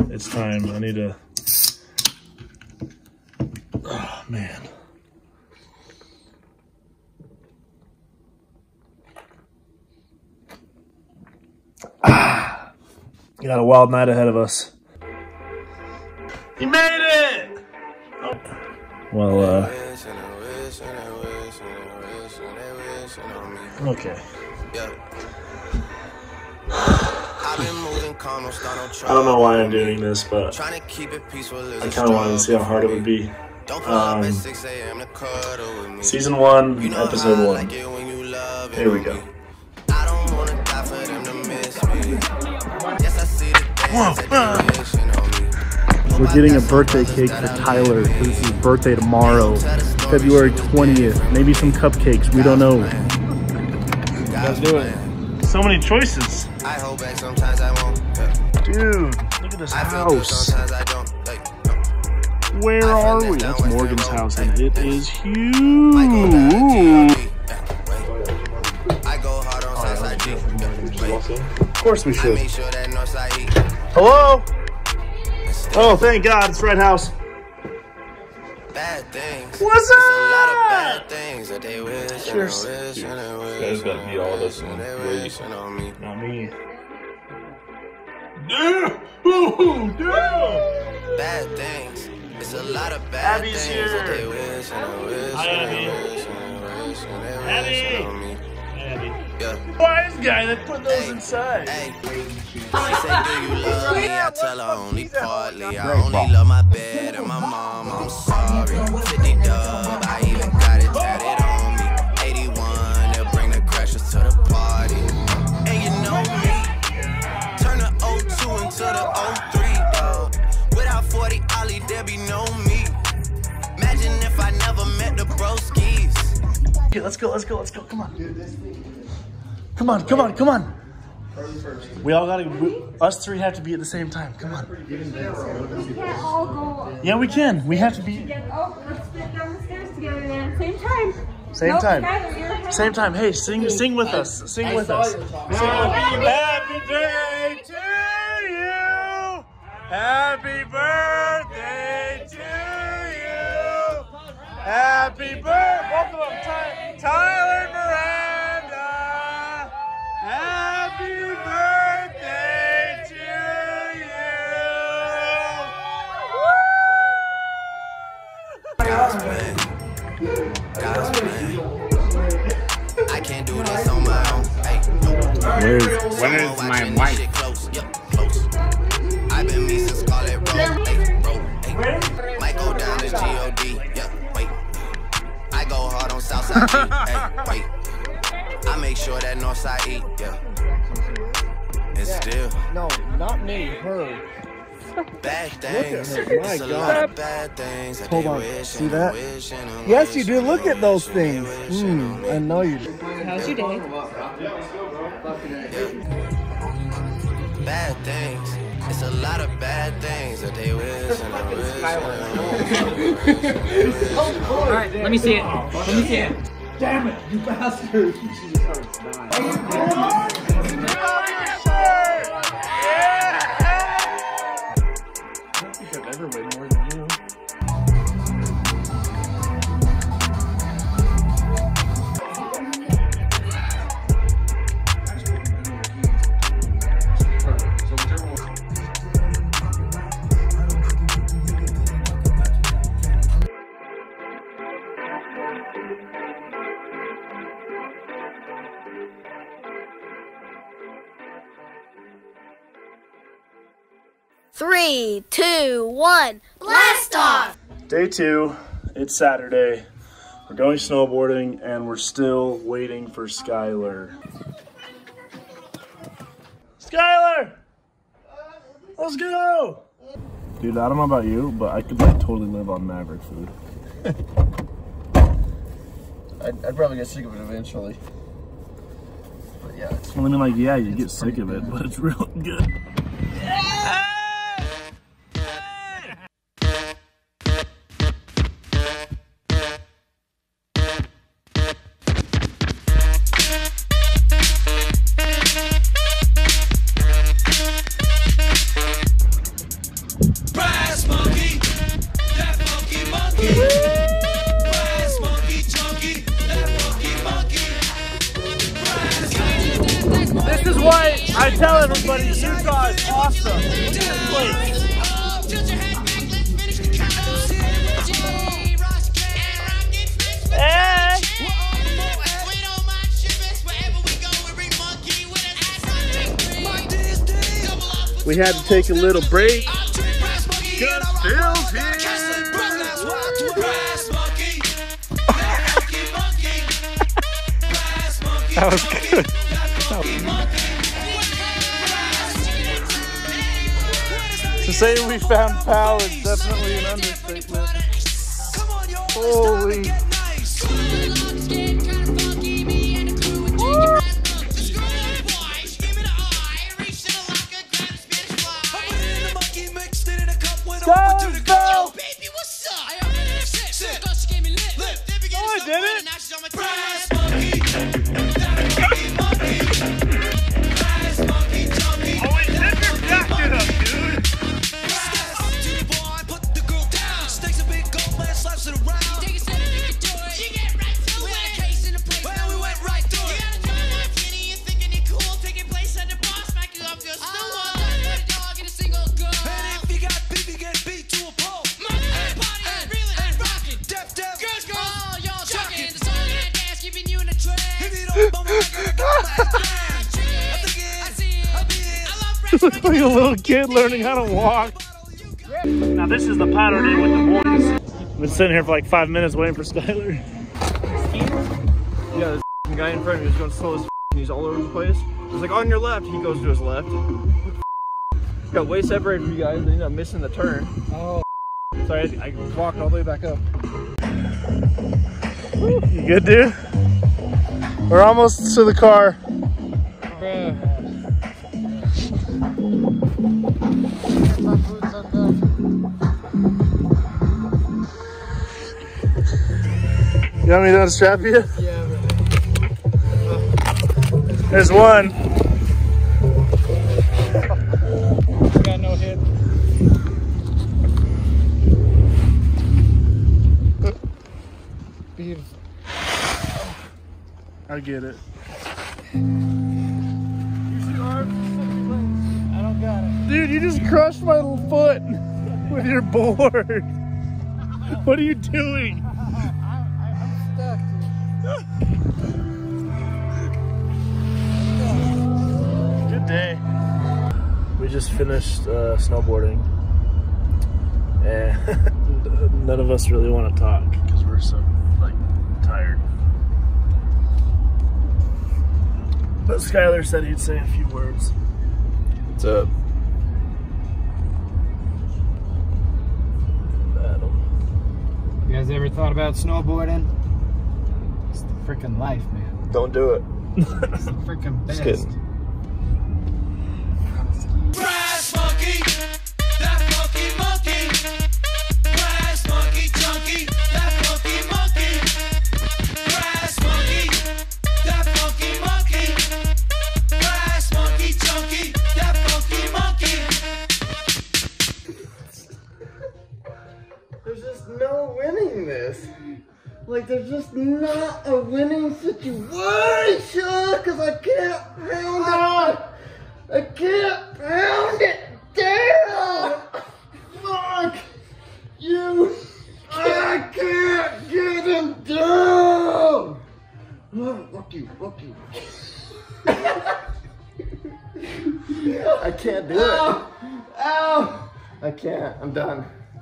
It's time. I need to... Oh, man. We got a wild night ahead of us. You made it! Oh. Well, okay. I don't know why I'm doing this, but I kind of wanted to see how hard it would be. Season 1, episode 1. Here we go. We're getting a birthday cake for Tyler. This is his birthday tomorrow, February 20th. Maybe some cupcakes. We don't know. Let's do it. So many choices. Dude, look at this house. Where are we? That's Morgan's house, and it is huge. Of course we should. Hello? Oh, thank God, it's Red House. What's up? Cheers. You guys gotta beat all this and wait. Not me. Damn! Ooh, damn! Bad things. It's a lot of bad Abby's things here. that they wish and they wish. Hi, Abby. Abby. Abby. Yeah. Wise guy that put those inside. Hey. She say, do you love me? I tell her only partly. I only love my bed and my mom. I'm sorry. 50 dub. I even got it tatted on me. 81. They'll bring the crashers to the party. And you know me. Turn the 02 into the 03, dog. Without 40 Ollie, there be no me. Imagine if I never met the broskies. Okay, let's go, let's go, let's go. Come on. Come on, come on, come on. We all gotta, us three have to be at the same time. Come on. We can't all go. Yeah, we can. We have to be. Oh, let's get down the stairs together then. Same time. Same nope, time. Tyler, same time. Hey, sing with us. Sing with us. Happy birthday to you. Happy birthday to you. Happy birthday. Welcome up, Tyler Miranda. Happy birthday to you. God's plan. I can't do this on my own. Hey, Where's my wife? I've been me since Scarlet Road. Hey, might go down to G.O.D. Yeah, wait. I go hard on Southside G. Hey, wait. I make sure that Northside eat. Yeah. And still. No, not me, her. Bad things. Look at her. My It's a God. lot of bad things that Hold they on. wish See and that? wish and Yes, you wish do. and Look at those wish things. and wish and wish. I know you do. How's your day? Bad things. It's a lot of bad things that they wish and they wish. All right, let me see it. Let me see it. Damn it, you bastard. I don't think I've ever weighed more than you. Three, 2, 1, blast off! Day 2, it's Saturday. We're going snowboarding and we're still waiting for Skylar. Skylar! Let's go! Dude, I don't know about you, but I could like totally live on Maverick food. I'd probably get sick of it eventually. But yeah. Well, I mean, like, yeah, you get sick of it, but it's real good. tell everybody Utah is awesome. Look at this place. Hey. We had to take a little break. That was good. To say we found power is definitely an understatement. Holy. Go! Baby, what's up? Oh, I did it. You look like a little kid learning how to walk. Now this is the powder day with the boys. I've been sitting here for like 5 minutes waiting for Skylar. Yeah, this guy in front of me was going slow as and he's all over the place. It's like on your left, he goes to his left. Got way separated from you guys, and ended up missing the turn. Oh. Sorry, I walked all the way back up. You good, dude? We're almost to the car. You want me to unstrap you? Yeah, There's one. got no hit. Beautiful. I get it. I don't got it. Dude, you just crushed my little foot with your board. What are you doing? I'm stuck. Good day. We just finished snowboarding, and none of us really want to talk because we're so tired. But Skylar said he'd say a few words. What's up? You guys ever thought about snowboarding? It's the freaking life, man. Don't do it. It's the freaking best. Just kidding. Brass monkey, that funky monkey. Brass monkey, junkie, that funky monkey. Brass monkey, that funky monkey. Brass monkey, junkie, that funky monkey. There's just no winning this. Like, there's just not a winning situation because I can't pound it. I can't pound it down. Fuck you. I can't get him down. Fuck you. I can't do it. Ow. I can't. I'm done.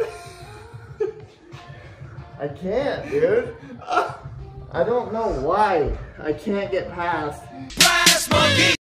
I can't, dude. I don't know why. I can't get past. Brass monkey.